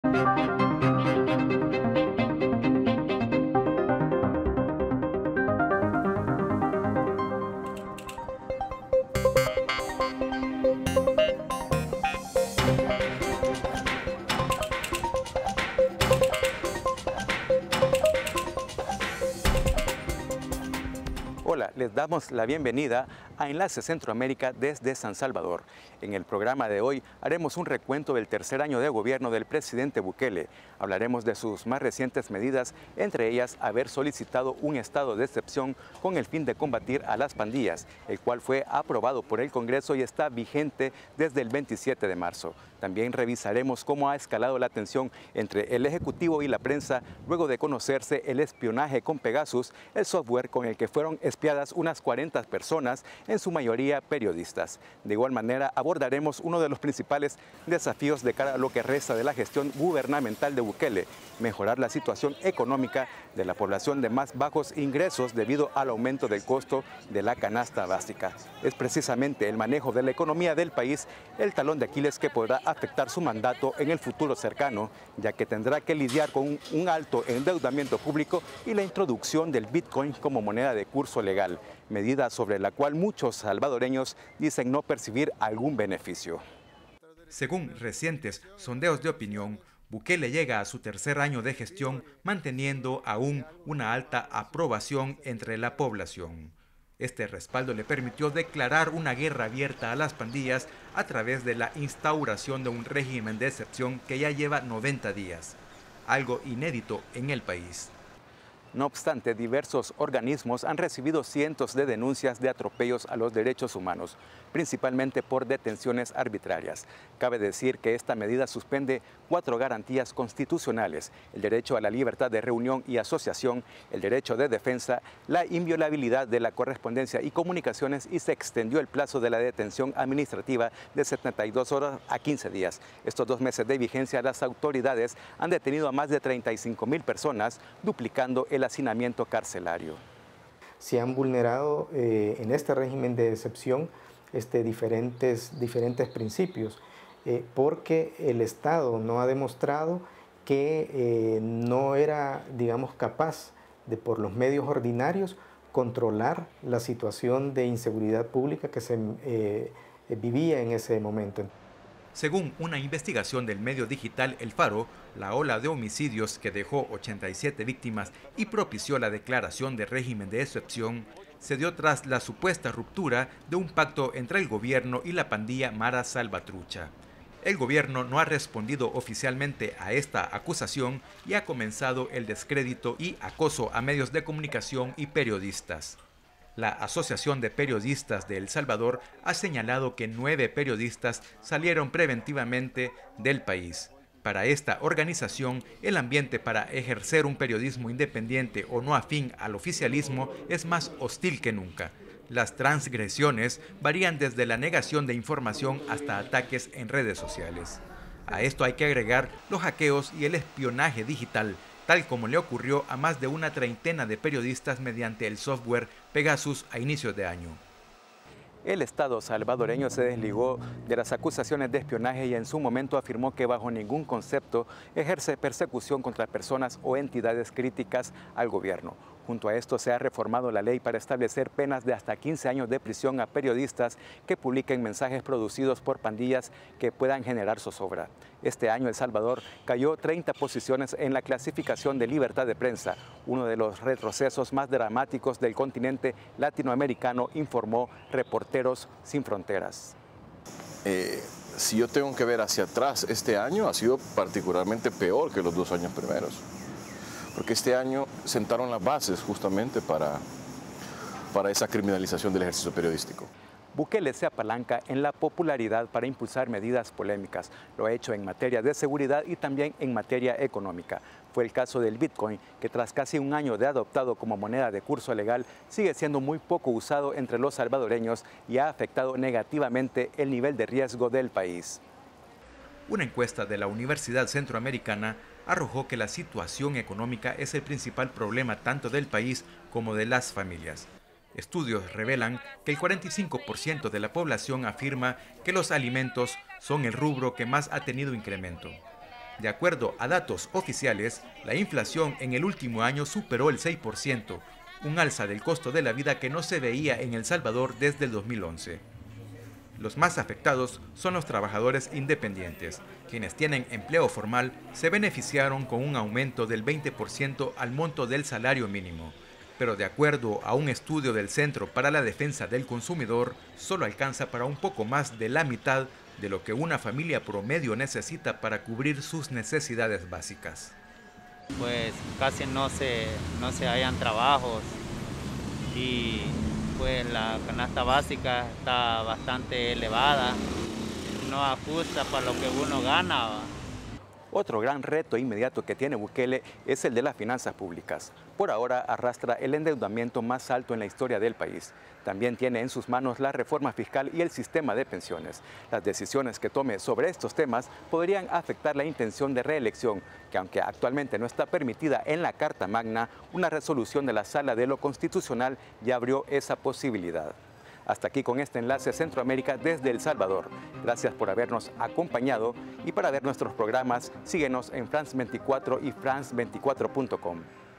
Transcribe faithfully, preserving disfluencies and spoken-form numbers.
Hola, les damos la bienvenida a Enlace Centroamérica desde San Salvador. En el programa de hoy haremos un recuento del tercer año de gobierno del presidente Bukele. Hablaremos de sus más recientes medidas, entre ellas haber solicitado un estado de excepción con el fin de combatir a las pandillas, el cual fue aprobado por el Congreso y está vigente desde el veintisiete de marzo. También revisaremos cómo ha escalado la tensión entre el Ejecutivo y la prensa luego de conocerse el espionaje con Pegasus, el software con el que fueron espiadas unas cuarenta personas, en su mayoría periodistas. De igual manera, abordaremos uno de los principales desafíos de cara a lo que resta de la gestión gubernamental de Bukele: mejorar la situación económica de la población de más bajos ingresos debido al aumento del costo de la canasta básica. Es precisamente el manejo de la economía del país el talón de Aquiles que podrá afectar su mandato en el futuro cercano, ya que tendrá que lidiar con un, un alto endeudamiento público y la introducción del Bitcoin como moneda de curso legal, medida sobre la cual muchos salvadoreños dicen no percibir algún beneficio. Según recientes sondeos de opinión, Bukele llega a su tercer año de gestión manteniendo aún una alta aprobación entre la población. Este respaldo le permitió declarar una guerra abierta a las pandillas a través de la instauración de un régimen de excepción que ya lleva noventa días, algo inédito en el país. No obstante, diversos organismos han recibido cientos de denuncias de atropellos a los derechos humanos, principalmente por detenciones arbitrarias. Cabe decir que esta medida suspende cuatro garantías constitucionales: el derecho a la libertad de reunión y asociación, el derecho de defensa, la inviolabilidad de la correspondencia y comunicaciones, y se extendió el plazo de la detención administrativa de setenta y dos horas a quince días. Estos dos meses de vigencia, las autoridades han detenido a más de treinta y cinco mil personas, duplicando el el hacinamiento carcelario. Se han vulnerado eh, en este régimen de excepción este, diferentes, diferentes principios, eh, porque el Estado no ha demostrado que eh, no era, digamos, capaz de, por los medios ordinarios, controlar la situación de inseguridad pública que se eh, vivía en ese momento. Según una investigación del medio digital El Faro, la ola de homicidios que dejó ochenta y siete víctimas y propició la declaración de régimen de excepción se dio tras la supuesta ruptura de un pacto entre el gobierno y la pandilla Mara Salvatrucha. El gobierno no ha respondido oficialmente a esta acusación y ha comenzado el descrédito y acoso a medios de comunicación y periodistas. La Asociación de Periodistas de El Salvador ha señalado que nueve periodistas salieron preventivamente del país. Para esta organización, el ambiente para ejercer un periodismo independiente o no afín al oficialismo es más hostil que nunca. Las transgresiones varían desde la negación de información hasta ataques en redes sociales. A esto hay que agregar los hackeos y el espionaje digital, tal como le ocurrió a más de una treintena de periodistas mediante el software Pegasus a inicios de año. El Estado salvadoreño se desligó de las acusaciones de espionaje y en su momento afirmó que bajo ningún concepto ejerce persecución contra personas o entidades críticas al gobierno. Junto a esto se ha reformado la ley para establecer penas de hasta quince años de prisión a periodistas que publiquen mensajes producidos por pandillas que puedan generar zozobra. Este año El Salvador cayó treinta posiciones en la clasificación de libertad de prensa, uno de los retrocesos más dramáticos del continente latinoamericano, informó Reporteros Sin Fronteras. Eh, si yo tengo que ver hacia atrás, este año ha sido particularmente peor que los dos años primeros, porque este año sentaron las bases justamente para, para esa criminalización del ejercicio periodístico. Bukele se apalanca en la popularidad para impulsar medidas polémicas. Lo ha hecho en materia de seguridad y también en materia económica. Fue el caso del Bitcoin, que tras casi un año de adoptado como moneda de curso legal, sigue siendo muy poco usado entre los salvadoreños y ha afectado negativamente el nivel de riesgo del país. Una encuesta de la Universidad Centroamericana arrojó que la situación económica es el principal problema tanto del país como de las familias. Estudios revelan que el cuarenta y cinco por ciento de la población afirma que los alimentos son el rubro que más ha tenido incremento. De acuerdo a datos oficiales, la inflación en el último año superó el seis por ciento, un alza del costo de la vida que no se veía en El Salvador desde el dos mil once. Los más afectados son los trabajadores independientes. Quienes tienen empleo formal se beneficiaron con un aumento del veinte por ciento al monto del salario mínimo. Pero de acuerdo a un estudio del Centro para la Defensa del Consumidor, solo alcanza para un poco más de la mitad de lo que una familia promedio necesita para cubrir sus necesidades básicas. Pues casi no se, no se hallan trabajos y pues la canasta básica está bastante elevada, no ajusta para lo que uno gana. Otro gran reto inmediato que tiene Bukele es el de las finanzas públicas. Por ahora arrastra el endeudamiento más alto en la historia del país. También tiene en sus manos la reforma fiscal y el sistema de pensiones. Las decisiones que tome sobre estos temas podrían afectar la intención de reelección, que aunque actualmente no está permitida en la Carta Magna, una resolución de la Sala de lo Constitucional ya abrió esa posibilidad. Hasta aquí con este enlace Centroamérica desde El Salvador. Gracias por habernos acompañado y para ver nuestros programas síguenos en France veinticuatro y France veinticuatro punto com.